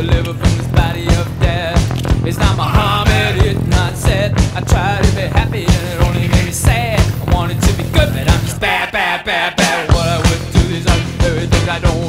deliver from this body of death. It's not Muhammad, it's not said. I tried to be happy and it only made me sad. I wanted to be good, but I'm just bad, bad, bad, bad. What I would do is I'm everything I don't